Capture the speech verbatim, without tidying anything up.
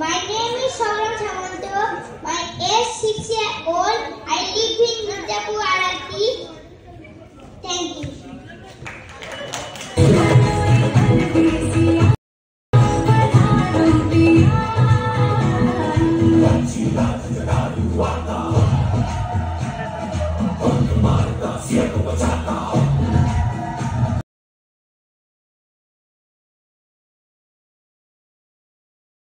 My name is Sabrang B A My age six years old. I live in Nitapur, Arati. Thank you. What you got to do, what